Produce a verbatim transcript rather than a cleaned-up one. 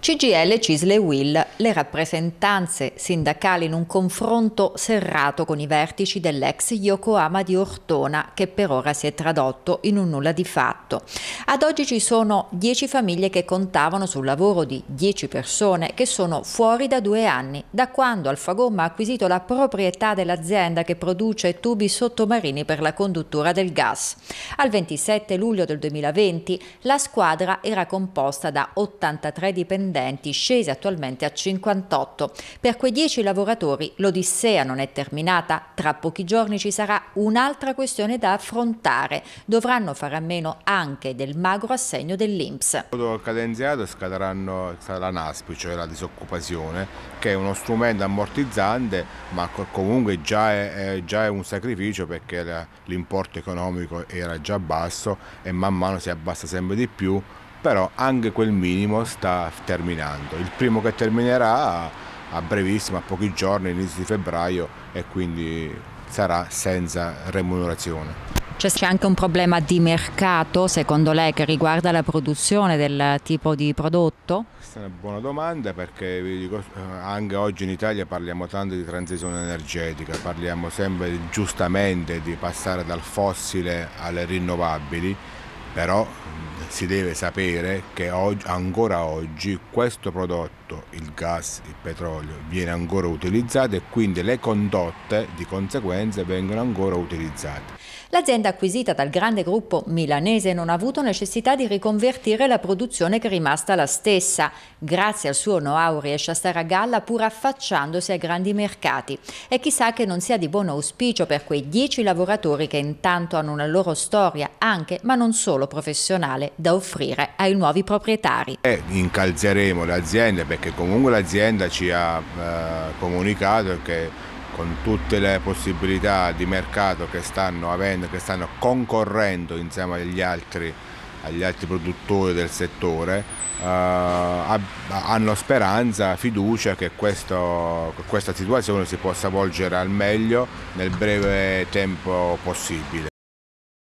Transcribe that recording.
C G I L, C I S L e U I L, le rappresentanze sindacali in un confronto serrato con i vertici dell'ex Yokohama di Ortona, che per ora si è tradotto in un nulla di fatto. Ad oggi ci sono dieci famiglie che contavano sul lavoro di dieci persone che sono fuori da due anni, da quando Alfagomma ha acquisito la proprietà dell'azienda che produce tubi sottomarini per la conduttura del gas. Al ventisette luglio del duemilaventi la squadra era composta da ottantatré dipendenti, scesi attualmente a cinquantotto. Per quei dieci lavoratori l'odissea non è terminata, tra pochi giorni ci sarà un'altra questione da affrontare, dovranno fare a meno anche del magro assegno dell'I N P S. Il cadenziato scadranno la NASPI, cioè la disoccupazione, che è uno strumento ammortizzante, ma comunque già è, già è un sacrificio, perché l'importo economico era già basso e man mano si abbassa sempre di più. Però anche quel minimo sta terminando. Il primo che terminerà a brevissimo, a pochi giorni, inizio di febbraio, e quindi sarà senza remunerazione. C'è anche un problema di mercato, secondo lei, che riguarda la produzione del tipo di prodotto? Questa è una buona domanda, perché vi dico, anche oggi in Italia parliamo tanto di transizione energetica, parliamo sempre giustamente di passare dal fossile alle rinnovabili, però si deve sapere che oggi, ancora oggi questo prodotto, il gas, il petrolio, viene ancora utilizzato, e quindi le condotte di conseguenza vengono ancora utilizzate. L'azienda acquisita dal grande gruppo milanese non ha avuto necessità di riconvertire la produzione, che è rimasta la stessa. Grazie al suo know-how riesce a stare a galla pur affacciandosi ai grandi mercati. E chissà che non sia di buon auspicio per quei dieci lavoratori che intanto hanno una loro storia, anche ma non solo professionale, da offrire ai nuovi proprietari. E incalzeremo le aziende, perché comunque l'azienda ci ha eh, comunicato che con tutte le possibilità di mercato che stanno avendo, che stanno concorrendo insieme agli altri, agli altri produttori del settore, eh, hanno speranza, fiducia che questo, questa situazione si possa volgere al meglio nel breve tempo possibile.